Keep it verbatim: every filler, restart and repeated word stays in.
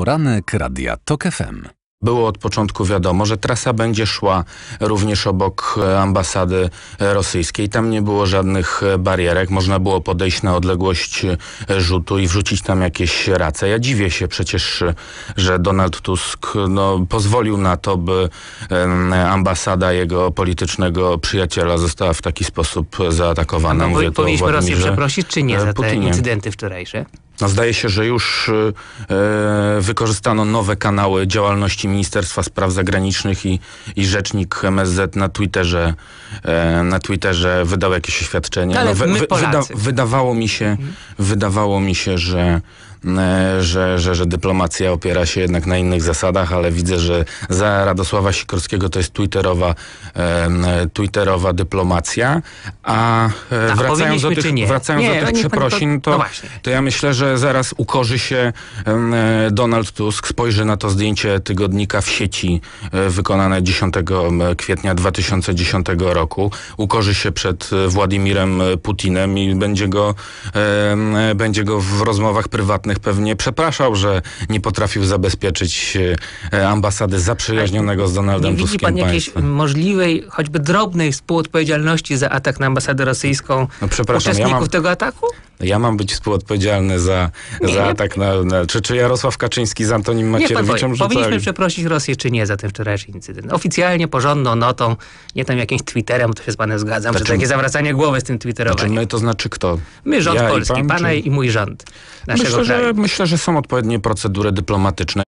Poranek Radia Tok F M. Było od początku wiadomo, że trasa będzie szła również obok ambasady rosyjskiej. Tam nie było żadnych barierek. Można było podejść na odległość rzutu i wrzucić tam jakieś race. Ja dziwię się przecież, że Donald Tusk no, pozwolił na to, by ambasada jego politycznego przyjaciela została w taki sposób zaatakowana. No, Mówię powinniśmy Rosję przeprosić, czy nie, za te Putinie. incydenty wczorajsze? No, zdaje się, że już e, wykorzystano nowe kanały działalności Ministerstwa Spraw Zagranicznych i, i rzecznik M S Z na Twitterze, e, na Twitterze wydał jakieś oświadczenie. Ale no, wy, my wy, wyda, wydawało mi się, mhm. wydawało mi się, że Że, że, że dyplomacja opiera się jednak na innych zasadach, ale widzę, że za Radosława Sikorskiego to jest twitterowa, e, twitterowa dyplomacja, a e, A, wracając do tych, wracając nie, do tych nie, przeprosin, to, no to ja myślę, że zaraz ukorzy się e, Donald Tusk, spojrzy na to zdjęcie tygodnika w sieci e, wykonane dziesiątego kwietnia dwa tysiące dziesiątego roku, ukorzy się przed Władimirem Putinem i będzie go, e, będzie go w rozmowach prywatnych pewnie przepraszał, że nie potrafił zabezpieczyć ambasady zaprzyjaźnionego z Donaldem Tuskiem. Nie widzi pan jakiejś możliwej, choćby drobnej współodpowiedzialności za atak na ambasadę rosyjską no, uczestników ja mam, tego ataku? Ja mam być współodpowiedzialny za, nie, za nie. atak na... na czy, czy Jarosław Kaczyński z Antonim Macierewiczem? Nie, pan powinniśmy przeprosić Rosję, czy nie, za ten wczorajszy incydent. Oficjalnie, porządną notą, nie tam jakimś Twitterem, to się z panem zgadzam, znaczy, że takie zawracanie głowy z tym twitterowaniem. Znaczy my, to znaczy kto? My, rząd ja polski, pan, pana czy... i mój rząd naszego myślę, kraju. że, myślę, że są odpowiednie procedury dyplomatyczne.